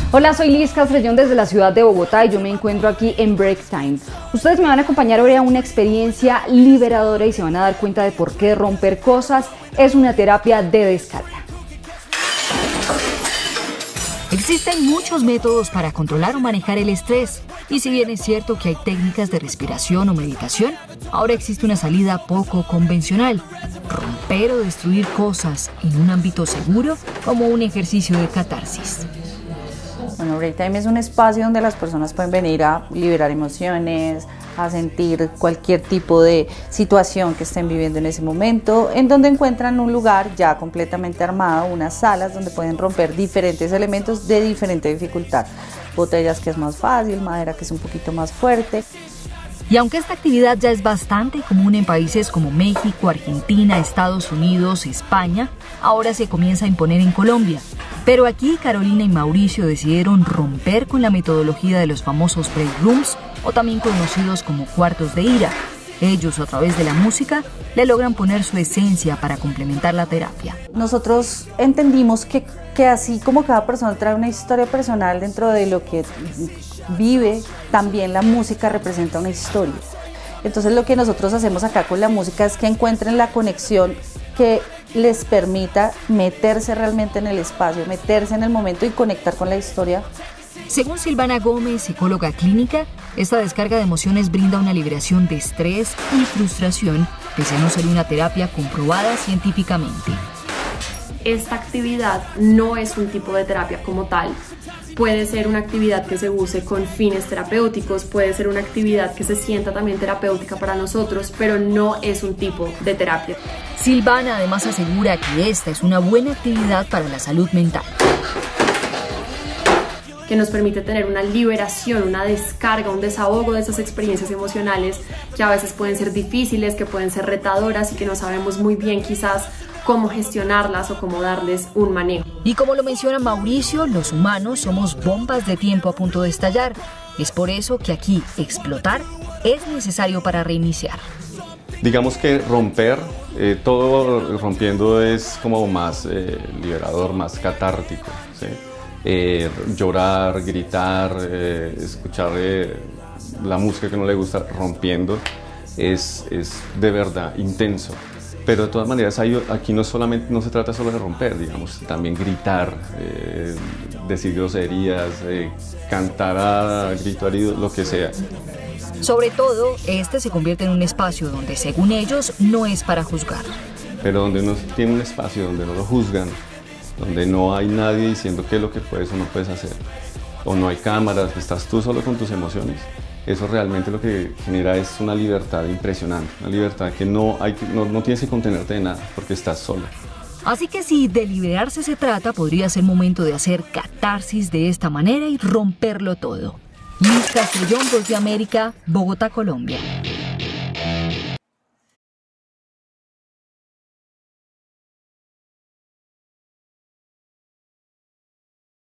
Hola, soy Liz Castrellón desde la ciudad de Bogotá y yo me encuentro aquí en Break Time. Ustedes me van a acompañar hoy a una experiencia liberadora y se van a dar cuenta de por qué romper cosas es una terapia de descarga. Existen muchos métodos para controlar o manejar el estrés, y si bien es cierto que hay técnicas de respiración o meditación, ahora existe una salida poco convencional: romper o destruir cosas en un ámbito seguro como un ejercicio de catarsis. Bueno, Break Time es un espacio donde las personas pueden venir a liberar emociones, a sentir cualquier tipo de situación que estén viviendo en ese momento, en donde encuentran un lugar ya completamente armado, unas salas donde pueden romper diferentes elementos de diferente dificultad. Botellas, que es más fácil, madera, que es un poquito más fuerte. Y aunque esta actividad ya es bastante común en países como México, Argentina, Estados Unidos, España, ahora se comienza a imponer en Colombia. Pero aquí Carolina y Mauricio decidieron romper con la metodología de los famosos break rooms, o también conocidos como cuartos de ira. Ellos, a través de la música, le logran poner su esencia para complementar la terapia. Nosotros entendimos que así como cada persona trae una historia personal dentro de lo que vive, también la música representa una historia. Entonces lo que nosotros hacemos acá con la música es que encuentren la conexión que les permita meterse realmente en el espacio, meterse en el momento y conectar con la historia. Según Silvana Gómez, psicóloga clínica, esta descarga de emociones brinda una liberación de estrés y frustración, pese a no ser una terapia comprobada científicamente. Esta actividad no es un tipo de terapia como tal. Puede ser una actividad que se use con fines terapéuticos, puede ser una actividad que se sienta también terapéutica para nosotros, pero no es un tipo de terapia. Silvana además asegura que esta es una buena actividad para la salud mental, que nos permite tener una liberación, una descarga, un desahogo de esas experiencias emocionales que a veces pueden ser difíciles, que pueden ser retadoras y que no sabemos muy bien quizás cómo gestionarlas o cómo darles un manejo. Y como lo menciona Mauricio, los humanos somos bombas de tiempo a punto de estallar. Es por eso que aquí explotar es necesario para reiniciar. Digamos que romper, todo rompiendo es como más liberador, más catártico, ¿sí? Llorar, gritar, escuchar la música que no le gusta rompiendo es de verdad intenso. Pero de todas maneras aquí no se trata solo de romper, digamos, también gritar, decir groserías, cantar a grito herido, lo que sea. Sobre todo, este se convierte en un espacio donde, según ellos, no es para juzgar. Pero donde uno tiene un espacio donde no lo juzgan, donde no hay nadie diciendo qué es lo que puedes o no puedes hacer, o no hay cámaras, estás tú solo con tus emociones. Eso realmente lo que genera es una libertad impresionante, una libertad que no tienes que contenerte de nada, porque estás sola. Así que si de liberarse se trata, podría ser momento de hacer catarsis de esta manera y romperlo todo. Liz Castrellón, Voz de América, Bogotá, Colombia.